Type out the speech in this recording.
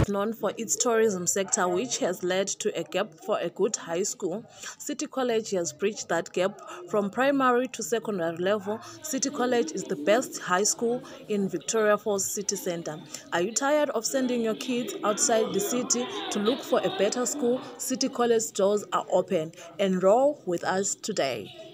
is known for its tourism sector, which has led to a gap for a good high school. City College has bridged that gap from primary to secondary level. City College is the best high school in Victoria Falls City Centre. Are you tired of sending your kids outside the city to look for a better school? City College doors are open. Enroll with us today.